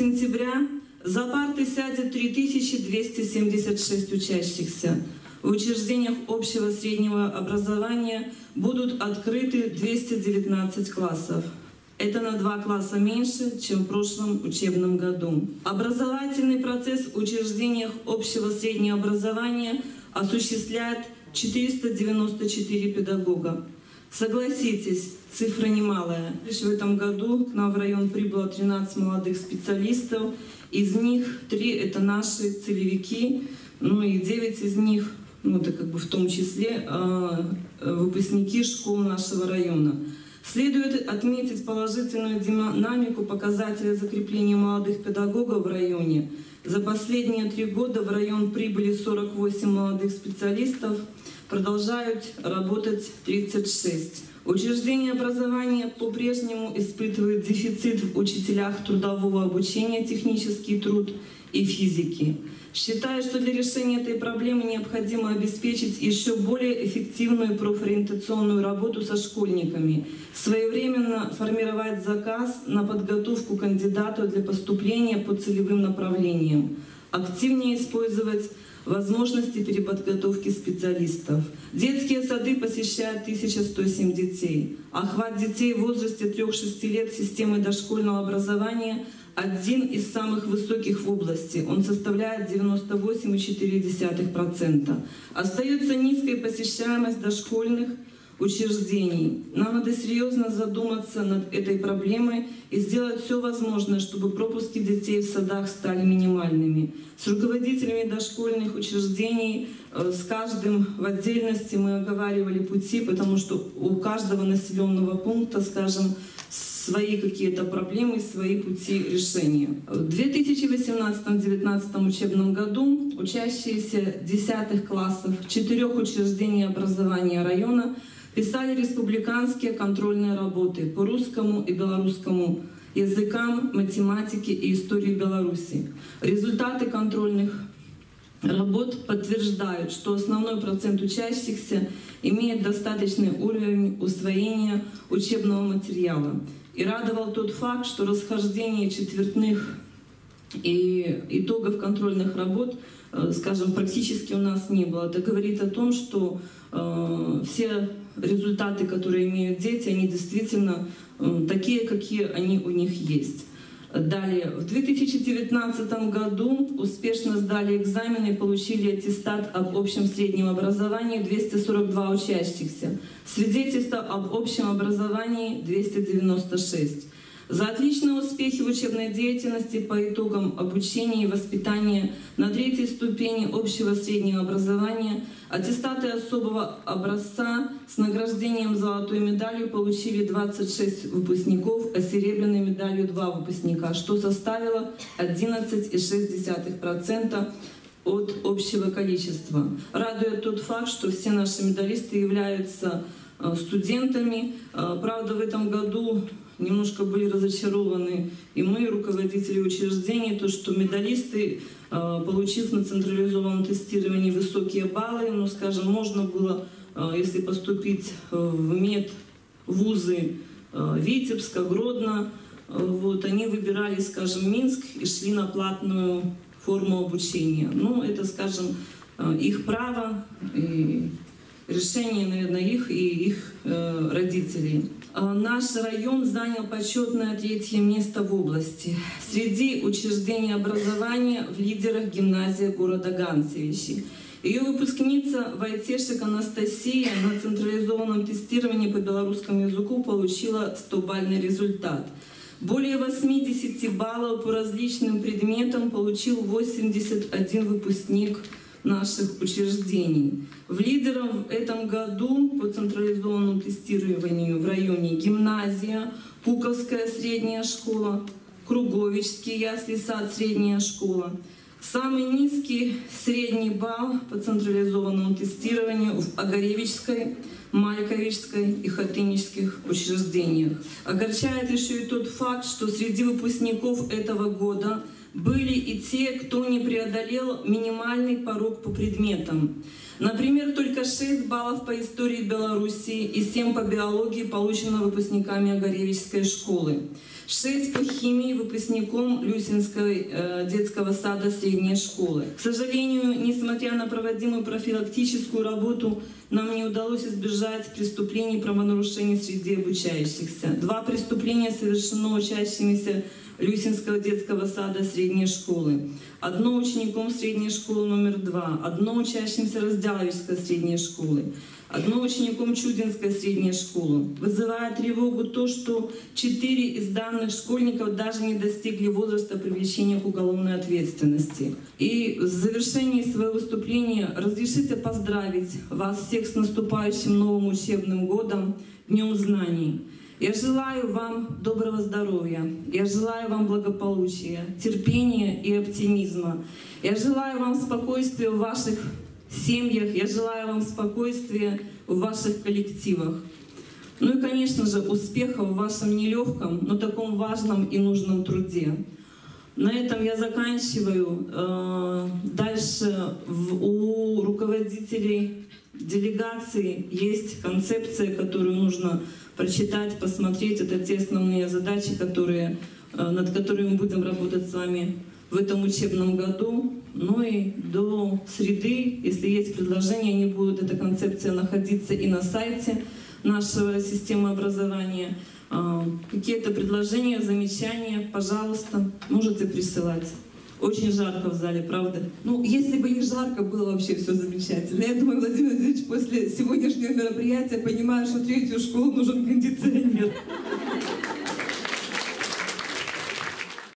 сентября за парты сядет 3276 учащихся. В учреждениях общего среднего образования будут открыты 219 классов. Это на 2 класса меньше, чем в прошлом учебном году. Образовательный процесс в учреждениях общего среднего образования осуществляет 494 педагога. Согласитесь, цифра немалая. Лишь в этом году к нам в район прибыло 13 молодых специалистов. Из них 3 — это наши целевики, ну и 9 из них, ну это как бы в том числе выпускники школ нашего района. Следует отметить положительную динамику показателя закрепления молодых педагогов в районе. За последние 3 года в район прибыли 48 молодых специалистов, продолжают работать 36. Учреждения образования по-прежнему испытывают дефицит в учителях трудового обучения, технический труд и физики. Считаю, что для решения этой проблемы необходимо обеспечить еще более эффективную профориентационную работу со школьниками, своевременно формировать заказ на подготовку кандидатов для поступления по целевым направлениям, активнее использовать возможности переподготовки специалистов. Детские сады посещают 1107 детей. Охват детей в возрасте 3-6 лет системы дошкольного образования один из самых высоких в области. Он составляет 98,4%. Остается низкая посещаемость дошкольных учреждений. Нам надо серьезно задуматься над этой проблемой и сделать все возможное, чтобы пропуски детей в садах стали минимальными. С руководителями дошкольных учреждений, с каждым в отдельности мы оговаривали пути, потому что у каждого населенного пункта, скажем, свои какие-то проблемы, свои пути решения. В 2018-2019 учебном году учащиеся 10 классов 4 учреждений образования района писали республиканские контрольные работы по русскому и белорусскому языкам, математике и истории Беларуси. Результаты контрольных работ подтверждают, что основной процент учащихся имеет достаточный уровень усвоения учебного материала. И радовал тот факт, что расхождение четвертных и итогов контрольных работ, скажем, практически у нас не было. Это говорит о том, что все результаты, которые имеют дети, они действительно такие, какие они у них есть. Далее, в 2019 году успешно сдали экзамены и получили аттестат об общем среднем образовании 242 учащихся, свидетельство об общем образовании 296. За отличные успехи в учебной деятельности по итогам обучения и воспитания на 3-й ступени общего среднего образования аттестаты особого образца с награждением золотой медалью получили 26 выпускников, а серебряной медалью 2 выпускника, что составило 11,6% от общего количества. Радует тот факт, что все наши медалисты являются студентами. Правда, в этом году немножко были разочарованы и мы, руководители учреждений, то, что медалисты, получив на централизованном тестировании высокие баллы, ну, скажем, можно было, если поступить в медвузы Витебска, Гродно, вот, они выбирали, скажем, Минск и шли на платную форму обучения. Ну, это, скажем, их право, и решение, наверное, их и их родителей. Наш район занял почетное 3-е место в области. Среди учреждений образования в лидерах гимназия города Ганцевичи. Ее выпускница Войтешек Анастасия на централизованном тестировании по белорусскому языку получила 100-бальный результат. Более 80 баллов по различным предметам получил 81 выпускник наших учреждений. В лидерах в этом году по централизованному тестированию в районе гимназия, Пуковская средняя школа, Круговичский ясли-сад средняя школа. Самый низкий средний балл по централизованному тестированию в Огаревичской, Мальковичской и Хатынических учреждениях. Огорчает еще и тот факт, что среди выпускников этого года были и те, кто не преодолел минимальный порог по предметам. Например, только 6 баллов по истории Белоруссии и 7 по биологии получено выпускниками Огаревичской школы. 6 по химии выпускником Люсинской детского сада средней школы. К сожалению, несмотря на проводимую профилактическую работу, нам не удалось избежать преступлений и правонарушений среди обучающихся. 2 преступления совершено учащимися Люсинского детского сада средней школы. 1 учеником средней школы номер 2, 1 учащимся Раздяловичской средней школы, 1 учеником Чудинской средней школы. Вызывает тревогу то, что 4 из данных школьников даже не достигли возраста привлечения к уголовной ответственности. И в завершении своего выступления разрешите поздравить вас всех с наступающим новым учебным годом, Днем Знаний. Я желаю вам доброго здоровья, я желаю вам благополучия, терпения и оптимизма. Я желаю вам спокойствия в ваших семьях, я желаю вам спокойствия в ваших коллективах. Ну и, конечно же, успехов в вашем нелегком, но таком важном и нужном труде. На этом я заканчиваю. Дальше у руководителей делегации есть концепция, которую нужно прочитать, посмотреть. Это те основные задачи, над которыми мы будем работать с вами в этом учебном году. Ну и до среды, если есть предложения, они будут, эта концепция, находиться и на сайте нашего системы образования. Какие-то предложения, замечания, пожалуйста, можете присылать. Очень жарко в зале, правда? Ну, если бы не жарко, было вообще все замечательно. Я думаю, Владимир Владимирович после сегодняшнего мероприятия понимает, что 3-ю школу нужен кондиционер.